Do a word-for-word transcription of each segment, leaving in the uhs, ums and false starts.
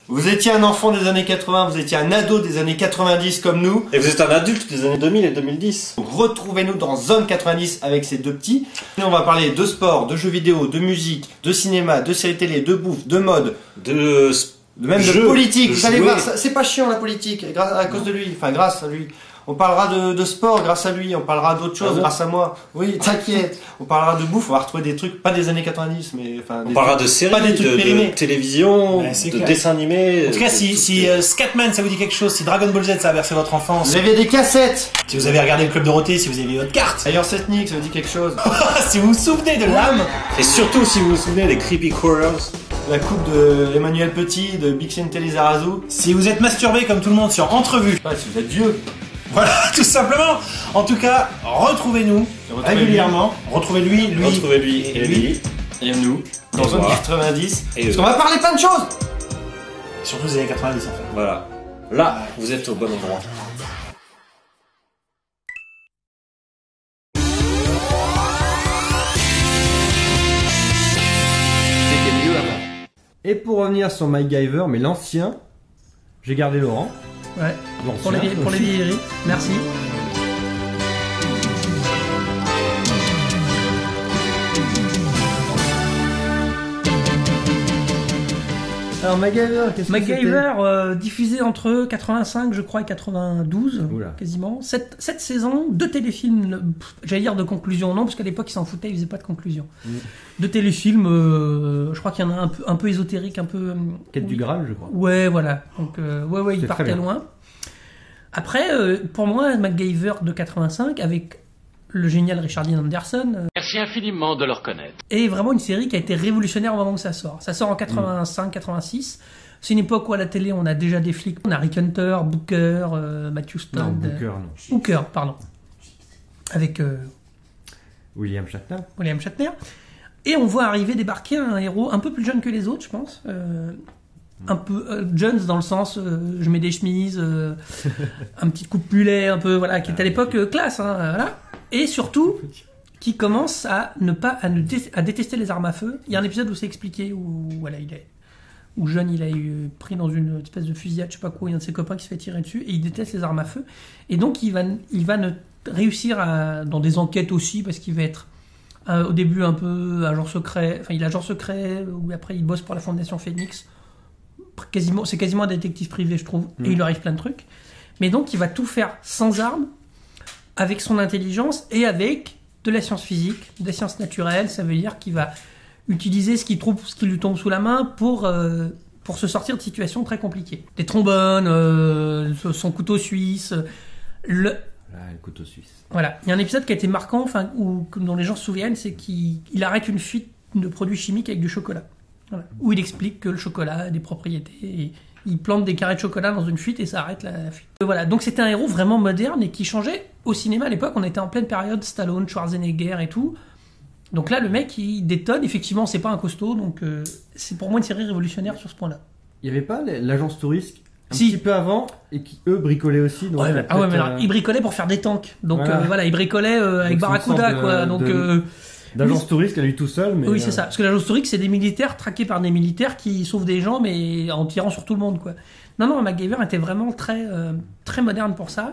Vous étiez un enfant des années quatre-vingts, vous étiez un ado des années quatre-vingt-dix comme nous. Et vous êtes un adulte des années deux mille et deux mille dix. Donc retrouvez-nous dans Zone quatre-vingt-dix avec ces deux petits. Et on va parler de sport, de jeux vidéo, de musique, de cinéma, de séries télé, de bouffe, de mode, de, de même jeu, de politique. de vous allez jouer. voir, c'est pas chiant la politique, grâce à cause de lui, enfin grâce à lui. On parlera de, de sport grâce à lui, on parlera d'autres choses ah bon grâce à moi. Oui, t'inquiète. On parlera de bouffe, on va retrouver des trucs, pas des années quatre-vingt-dix, mais enfin. On parlera de séries, pas des trucs de, périmés. de télévision, Ouais, c'est de clair. dessins animés. En tout cas, si, si euh, Scatman ça vous dit quelque chose, si Dragon Ball Z ça a bercé votre enfance, Vous avez des cassettes. si vous avez regardé le Club Dorothée, si vous avez votre carte, D'ailleurs, cette nique, ça vous dit quelque chose. si vous vous souvenez de l'âme, Et surtout, si vous vous souvenez des Creepy Crawlers. La coupe de Emmanuel Petit, de Bixen Telizarazu. si vous êtes masturbé comme tout le monde sur Entrevue, Je sais pas si vous êtes vieux. voilà, tout simplement. En tout cas, retrouvez-nous Retrouvez-lui. régulièrement. Retrouvez lui, lui, Retrouvez-lui et lui. Et nous, dans Et Zone moi. quatre-vingt-dix. Et Parce eux. qu'on va parler plein de choses. surtout les années quatre-vingt-dix en fait. Voilà. Là, vous êtes au bon endroit. C'était mieux avant. Et pour revenir sur MacGyver, mais l'ancien, j'ai gardé Laurent. Ouais, L'ancien, pour les, vie- pour les aussi. vieilleries. Merci. Alors MacGyver, qu'est-ce que MacGyver, euh, diffusé entre quatre-vingt-cinq, je crois, et quatre-vingt-douze, Oula. quasiment. Sept, sept saisons, deux téléfilms, pff, j'allais dire de conclusion, non, parce qu'à l'époque, ils s'en foutaient, ils faisaient pas de conclusion. Mm. Deux téléfilms, euh, je crois qu'il y en a un peu, un peu ésotérique, un peu... euh, Quête du Graal, je crois. Ouais, voilà. Donc, euh, ouais, ouais, il C'est très partait bien. loin. Après, euh, pour moi, MacGyver de quatre-vingt-cinq, avec le génial Richard Dean Anderson, euh, Merci infiniment de le reconnaître. est vraiment une série qui a été révolutionnaire au moment où ça sort. Ça sort en quatre-vingt-cinq quatre-vingt-six. C'est une époque où à la télé, on a déjà des flics. On a Rick Hunter, Booker, euh, Matthew Non, Stone. Booker, non. euh, Hooker, pardon. Avec euh, William Shatner. William Shatner. Et on voit arriver, débarquer un héros un peu plus jeune que les autres, je pense. Euh, un peu euh, Jones dans le sens, euh, je mets des chemises, euh, un petit coupe mulet, un peu, voilà, qui est à l'époque euh, classe, hein, euh, voilà. Et surtout, qui commence à ne pas, à, ne dé- à détester les armes à feu. Il y a un épisode où c'est expliqué, où, voilà, il est, où jeune, il a eu pris dans une espèce de fusillade, je sais pas quoi, il y a un de ses copains qui se fait tirer dessus, et il déteste les armes à feu. Et donc, il va, il va ne réussir à, dans des enquêtes aussi, parce qu'il va être euh, au début un peu agent secret, enfin il est agent secret, ou après il bosse pour la Fondation Phoenix. Quasiment, c'est quasiment un détective privé, je trouve, Mm. et il lui arrive plein de trucs. Mais donc il va tout faire sans armes, avec son intelligence et avec de la science physique, des sciences naturelles. Ça veut dire qu'il va utiliser ce qu'il trouve, ce qui lui tombe sous la main pour euh, pour se sortir de situations très compliquées. Des trombones, euh, son couteau suisse, le Là, le couteau suisse. voilà, il y a un épisode qui a été marquant, enfin, où, dont les gens se souviennent, c'est qu'il il arrête une fuite de produits chimiques avec du chocolat. Voilà. Où il explique que le chocolat a des propriétés. Et il plante des carrés de chocolat dans une fuite et ça arrête la fuite. Voilà, donc c'était un héros vraiment moderne et qui changeait au cinéma à l'époque. On était en pleine période Stallone, Schwarzenegger et tout. Donc là, le mec, il détonne. Effectivement, c'est pas un costaud, donc euh, c'est pour moi une série révolutionnaire sur ce point-là. Il y avait pas l'agence touriste un Si. petit peu avant et qui eux bricolaient aussi. Donc Ouais, ça mais- peut ah ouais, mais être, alors, euh, il bricolait pour faire des tanks. Donc Voilà. euh, voilà, il bricolait euh, avec Donc, c'est une Barracuda, sorte de- quoi. Donc de- euh, d'agence touriste qu'elle a eu tout seul. Mais oui, euh, c'est ça. Parce que l'agence touriste, c'est des militaires traqués par des militaires qui sauvent des gens, mais en tirant sur tout le monde, quoi. Non, non, MacGyver était vraiment très, euh, très moderne pour ça.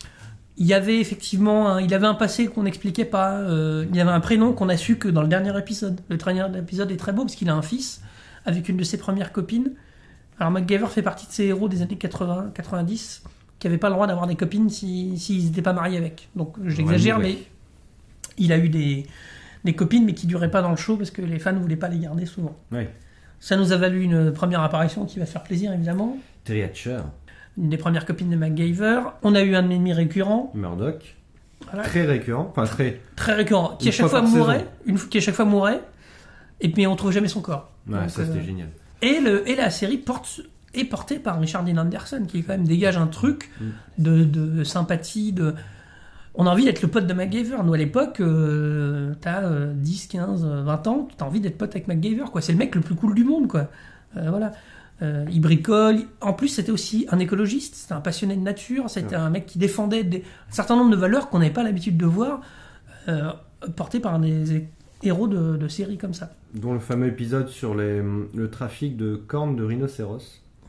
Il y avait effectivement, un, il avait un passé qu'on n'expliquait pas. euh, il y avait un prénom qu'on a su que dans le dernier épisode. Le dernier épisode est très beau parce qu'il a un fils avec une de ses premières copines. Alors MacGyver fait partie de ces héros des années quatre-vingts quatre-vingt-dix qui n'avaient pas le droit d'avoir des copines s'ils si, s'ils n'étaient pas mariés avec. Donc j'exagère, Ouais, mais il a eu des, des copines, mais qui duraient pas dans le show parce que les fans ne voulaient pas les garder souvent. Ouais. Ça nous a valu une première apparition qui va faire plaisir, évidemment. Terry Hatcher, Une des premières copines de MacGyver. On a eu un ennemi récurrent, Murdoch, voilà, très récurrent, enfin très. très récurrent, qui Une à chaque fois fois par mourait, saison. une, qui à chaque fois mourait, et puis on trouve jamais son corps. Ouais, Donc, ça euh, c'était génial. Et, le, et la série porte, est portée par Richard Dean Anderson, qui quand même dégage un truc Mm. de, de sympathie, de... On a envie d'être le pote de MacGyver. Nous, à l'époque, euh, t'as euh, dix, quinze, vingt ans, t'as envie d'être pote avec MacGyver, quoi. C'est le mec le plus cool du monde, quoi. Euh, voilà. Euh, il bricole. En plus, c'était aussi un écologiste, c'était un passionné de nature, c'était Ouais. un mec qui défendait des, un certain nombre de valeurs qu'on n'avait pas l'habitude de voir, euh, portées par des héros de, de séries comme ça. Dont le fameux épisode sur les, le trafic de cornes de rhinocéros.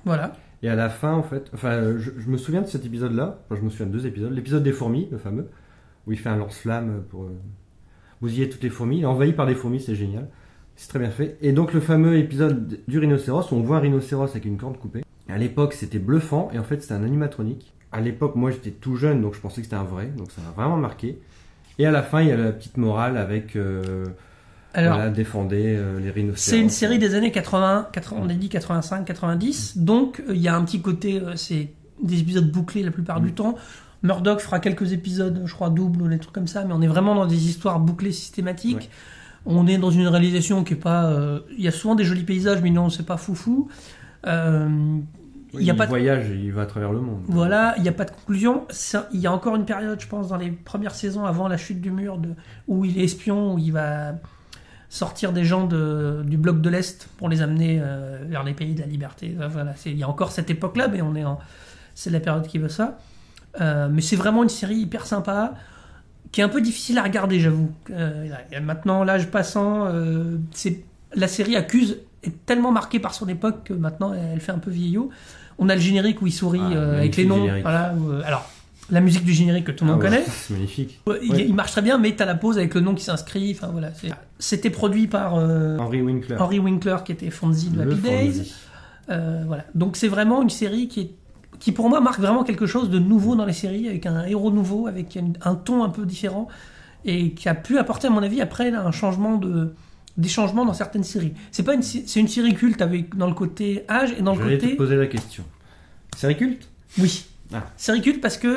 Voilà. Et à la fin, en fait, enfin, je, je me souviens de cet épisode-là. Enfin, je me souviens de deux épisodes. L'épisode des fourmis, le fameux, où il fait un lance-flamme pour euh, bousiller toutes les fourmis. Il est envahi par des fourmis, c'est génial. C'est très bien fait. Et donc le fameux épisode du rhinocéros, où on voit un rhinocéros avec une corne coupée. À l'époque, c'était bluffant, et en fait, c'était un animatronique. À l'époque, moi, j'étais tout jeune, donc je pensais que c'était un vrai, donc ça m'a vraiment marqué. Et à la fin, il y a la petite morale avec euh, Alors, voilà, défendez euh, les rhinocéros. c'est une série des années quatre-vingts, quatre-vingts, on a dit quatre-vingt-cinq, quatre-vingt-dix, donc euh, il y a un petit côté, euh, c'est des épisodes bouclés la plupart Mm. du temps. Murdoch fera quelques épisodes, je crois doubles ou des trucs comme ça, mais on est vraiment dans des histoires bouclées systématiques. Ouais. On est dans une réalisation qui est pas, euh, il y a souvent des jolis paysages, mais non, c'est pas foufou. Euh, Oui, il y a il pas de voyage, il va à travers le monde. Voilà, il n'y a pas de conclusion. Ça- Il y a encore une période, je pense, dans les premières saisons avant la chute du mur, de, où il est espion, où il va sortir des gens de, du bloc de l'Est pour les amener euh, vers les pays de la liberté. Euh, Voilà, c'est- il y a encore cette époque-là, mais on est en, c'est la période qui veut ça. Euh, mais c'est vraiment une série hyper sympa, qui est un peu difficile à regarder, j'avoue. Euh, maintenant, l'âge passant, euh, c'est, la série accuse est tellement marquée par son époque que maintenant elle fait un peu vieillot. On a le générique où il sourit Ah, euh, avec les magnifique noms. générique. Voilà, où, euh, alors, la musique du générique que tout le Ah monde ouais, connaît. c'est magnifique. Ouais, il, Ouais. il marche très bien, mais t'as la pause avec le nom qui s'inscrit. Enfin voilà, c'est- c'était produit par euh, Henry Winkler. Henry Winkler qui était Fonzie de Le Happy Days. Fonzie. Euh, voilà. Donc c'est vraiment une série qui est qui pour moi marque vraiment quelque chose de nouveau dans les séries, avec un héros nouveau, avec un, un ton un peu différent, et qui a pu apporter à mon avis après là, un changement de des changements dans certaines séries. C'est pas une sé- c'est une série culte avec dans le côté âge et dans le J'allais te côté poser la question. Série culte oui. Ah. Série culte parce que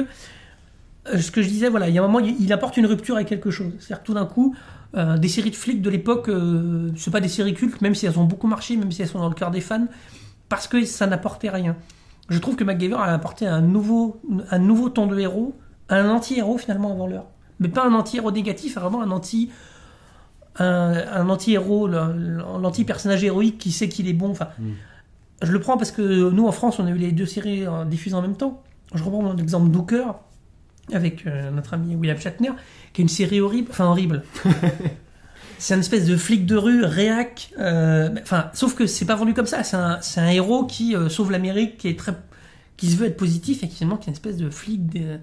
euh, ce que je disais, voilà, il y a un moment, il, il apporte une rupture avec quelque chose. C'est-à-dire que tout d'un coup, euh, des séries de flics de l'époque, euh, c'est pas des séries cultes, même si elles ont beaucoup marché, même si elles sont dans le cœur des fans, parce que ça n'apportait rien. Je trouve que MacGyver a apporté un nouveau, un nouveau ton de héros, un anti-héros finalement avant l'heure. Mais pas un anti-héros négatif, vraiment un anti... Un, un anti-héros, le- l'anti-personnage héroïque qui sait qu'il est bon. Enfin, Mm. je le prends parce que nous, en France, on a eu les deux séries euh, diffusées en même temps. Je reprends mon exemple Dooker, avec euh, notre ami William Shatner, qui est une série horrible, enfin horrible. C'est une espèce de flic de rue, réac. euh, Enfin, sauf que c'est pas vendu comme ça. C'est un, c'est un héros qui euh, sauve l'Amérique, qui est très, qui se veut être positif et qui finalement qui est une espèce de flic, de,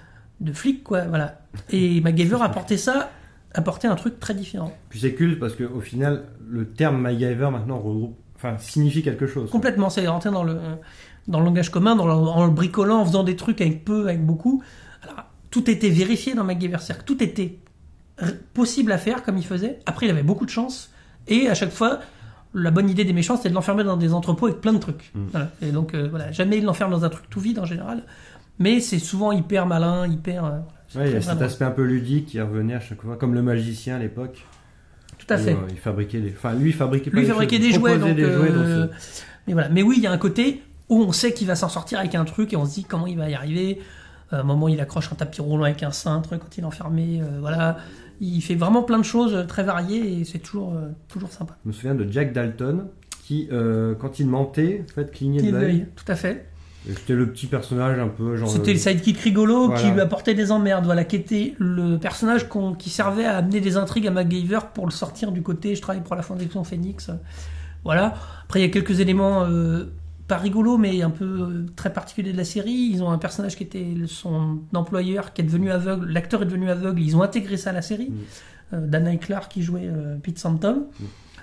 de flic quoi. Voilà. Et MacGyver a apporté ça, apporté un truc très différent. Puis c'est culte parce qu'au final, le terme MacGyver maintenant regroupe, enfin, signifie quelque chose. Complètement, c'est rentré dans le, dans le langage commun, dans le, en le bricolant, en faisant des trucs avec peu, avec beaucoup. Alors, tout était vérifié dans MacGyver, c'est-à-dire que tout était r- possible à faire comme il faisait. Après, il avait beaucoup de chance, et à chaque fois, la bonne idée des méchants, c'était de l'enfermer dans des entrepôts avec plein de trucs. Mm. Voilà. Et donc, euh, voilà, jamais il l'enferme dans un truc tout vide en général, mais c'est souvent hyper malin, hyper. euh, c'est Ouais, il y a très cet vraiment- aspect un peu ludique qui revenait à chaque fois, comme le magicien à l'époque. Tout à où, fait. euh, il fabriquait des, enfin, lui, il fabriquait pas Lui des fabriquait choses, des il jouets, proposait donc, des jouets, donc euh, c'est- mais voilà. Mais oui, il y a un côté où on sait qu'il va s'en sortir avec un truc et on se dit comment il va y arriver. À un moment, il accroche un tapis roulant avec un cintre quand il est enfermé. euh, voilà, il fait vraiment plein de choses très variées et c'est toujours euh, toujours sympa. Je me souviens de Jack Dalton qui, euh, quand il mentait, en fait, clignait de Il l'œil. l'œil, tout à fait. Et C'était le petit personnage un peu genre. C'était euh, le sidekick rigolo voilà. qui lui apportait des emmerdes. Voilà, qui était le personnage qu'on- qui servait à amener des intrigues à MacGyver pour le sortir du côté. Je travaille pour la Fondation Phoenix. Voilà. Après, il y a quelques éléments euh, pas rigolos, mais un peu euh, très particuliers de la série. Ils ont un personnage qui était le- son employeur, qui est devenu aveugle. L'acteur est devenu aveugle. Ils ont intégré ça à la série. Mm. Euh, Dan Aykroyd qui jouait euh, Pete Sampson. Mm.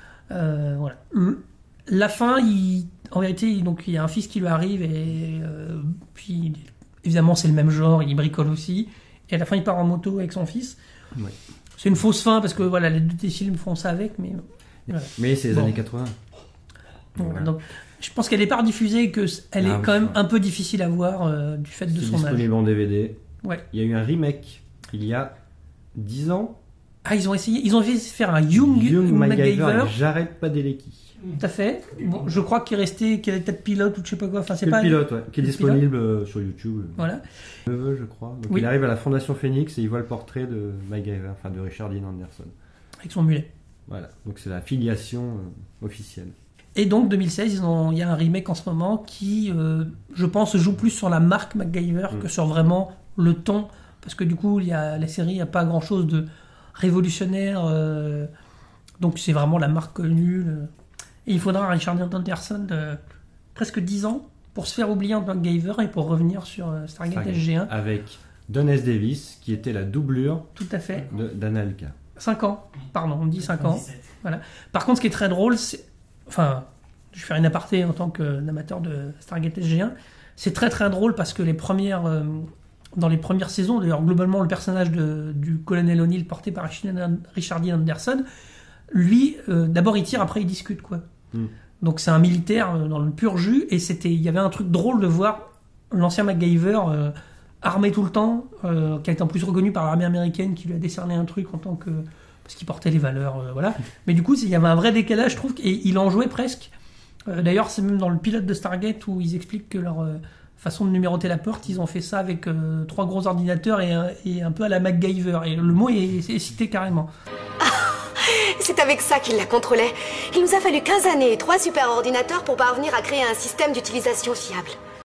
Euh, voilà. Le- La fin, il, en vérité, il- donc il y a un fils qui lui arrive et euh, puis évidemment c'est le même genre, il bricole aussi. Et à la fin, il part en moto avec son fils. Ouais. C'est une fausse fin parce que voilà, les deux films font ça avec, mais voilà. Mais c'est les Bon. années quatre-vingts. Voilà. Voilà. Donc, je pense qu'elle est pas diffusée et que c- elle Ah est oui, quand même ouais. un peu difficile à voir euh, du fait de C'est son âge. disponible en D V D. Ouais. Il y a eu un remake il y a dix ans. Ah, ils ont essayé, ils ont essayé de faire un Young, Young MacGyver MacGyver. avec Jared Padalecki. Tout à fait. Bon, je crois qu'il est resté, qu'il est peut-être pilote ou je sais pas quoi. Enfin, c'est C'est pas. le pilote, ouais, qui est le disponible euh, sur YouTube. Voilà. Neveu, je crois. Donc Oui. il arrive à la Fondation Phoenix et il voit le portrait de MacGyver, enfin de Richard Dean Anderson. Avec son mulet. Voilà, donc c'est la filiation euh, officielle. Et donc deux mille seize, ils ont- il y a un remake en ce moment qui, euh, je pense, joue plus sur la marque MacGyver Mm. que sur vraiment le ton, parce que du coup, il y a, la série n'a pas grand-chose de révolutionnaire, euh, donc c'est vraiment la marque connue. le- Et il faudra à Richard Dean Anderson de, presque dix ans pour se faire oublier en tant que MacGyver et pour revenir sur euh, Stargate Stargate. S G un. Avec Don S. Davis, qui était la doublure Tout à fait. de- d'Anna Elka. cinq ans, pardon, on dit cinq ans. Voilà. Par contre, ce qui est très drôle, c'est. Enfin, je vais faire une aparté en tant qu'amateur de Stargate S G un. C'est très très drôle parce que les premières. euh, dans les premières saisons, d'ailleurs, globalement, le personnage de, du colonel O'Neill porté par Richard Dean Anderson, lui, euh, d'abord il tire, après il discute, quoi. Mm. Donc c'est un militaire euh, dans le pur jus, et c'était, il y avait un truc drôle de voir l'ancien MacGyver euh, armé tout le temps, euh, qui a été en plus reconnu par l'armée américaine, qui lui a décerné un truc en tant que... parce qu'il portait les valeurs, euh, voilà. Mais du coup, c'est- il y avait un vrai décalage, je trouve, et il en jouait presque. Euh, D'ailleurs, c'est même dans le pilote de Stargate où ils expliquent que leur... euh, façon de numéroter la porte, ils ont fait ça avec euh, trois gros ordinateurs et, un- et un peu à la MacGyver. Et le mot est, est cité carrément. C'est avec ça qu'il la contrôlait. Il nous a fallu quinze années et trois super ordinateurs pour parvenir à créer un système d'utilisation fiable.